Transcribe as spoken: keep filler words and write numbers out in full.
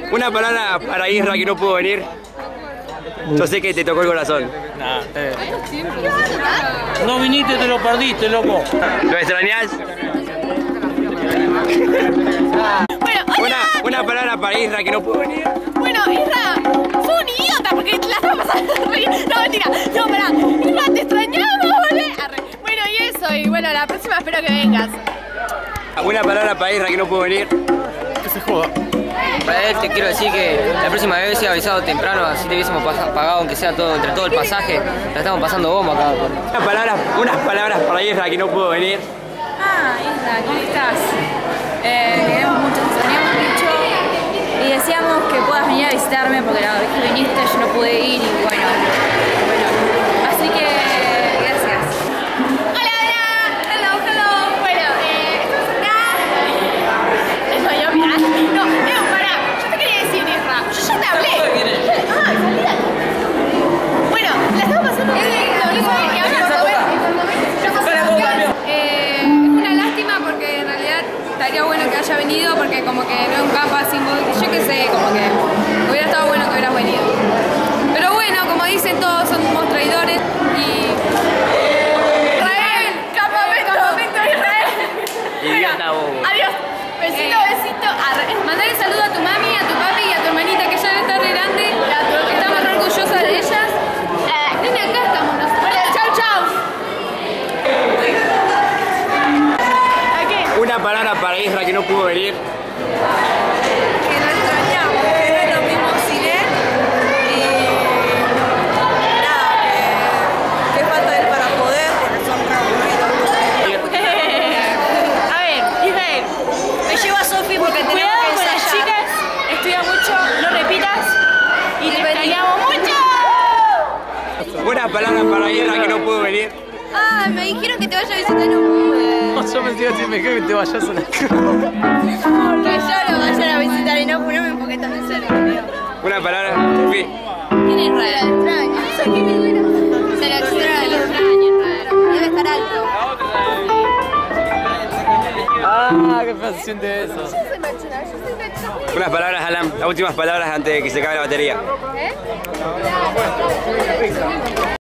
Una palabra para Isra que no pudo venir. Yo sé que te tocó el corazón. Nah, eh. No viniste, te lo perdiste, loco. ¿Lo extrañás? Bueno, una, una palabra para Isra que no pudo venir. Bueno, Isra, sos un idiota porque la estamos pasando re bien. No, mentira. No, pará. Isra, te extrañamos, boludo. Arre. Bueno, y eso. Y bueno, la próxima espero que vengas. Una palabra para Isra que no pudo venir. Que se joda. Para él te quiero decir que la próxima vez hubiese avisado temprano, así te hubiésemos pagado aunque sea todo entre todo el pasaje. La estamos pasando bomba acá. Una palabra, unas palabras para Isra que no pudo venir. Ah, Isra, ¿cómo estás? Eh, queremos mucho, te extrañamos mucho y deseamos que puedas venir a visitarme porque la vez que viniste yo no pude ir y bueno, bueno, así que gracias. Hola, hola. Hello, hello. Bueno, eh, estamos acá. No, yo, mirá. No, no, pará. Yo te quería decir, Isra. Yo ya te hablé. Ah, olvídate. Bueno, la estamos pasando bien. Eh, es una lástima porque en realidad estaría bueno que haya venido porque como que no es un campo así muy, yo qué sé, como que hubiera estado bueno que hubieras venido. Pero bueno, como dicen todos, somos traidores y... Israel, campamento, campamento Israel. Idiota bobo. Adiós. Besito, Eh. besito. Arre. Mandale saludo a tu mami, a tu papi y a tu hermanita que ya debe estar re grande. Estamos re orgullosas de ellas. Eh, Nene, acá estamos nosotros. Bueno, chau, chau. Aquí. Una palabra para Isra que no pudo venir. Que lo extrañamos, que no es lo mismo sin él y nada, que, que falta él para poder porque son re aburridos. A ver, Israel. Me llevo a Sofi porque tenemos Cuidado que con las ensayar. chicas. Estudia mucho, no repitas. Y te extrañamos mucho. Una palabra para Isra que no pudo venir. Ah, me dijeron que te vaya a visitar y no pude. Yo pensé que me dijeron que te vayas a la Que yo lo vayan a visitar y no, no me enfoqué tan en serio, amigo. Una palabra, Sofi. ¿Quién es Israel? Extraño. No sé quién es Israel. Se lo extraño, se lo extraño, Israel. Debe estar alto. Ah, qué feo se siente eso. Unas palabras, Alan. Las últimas palabras antes de que se acabe la batería. ¿Eh?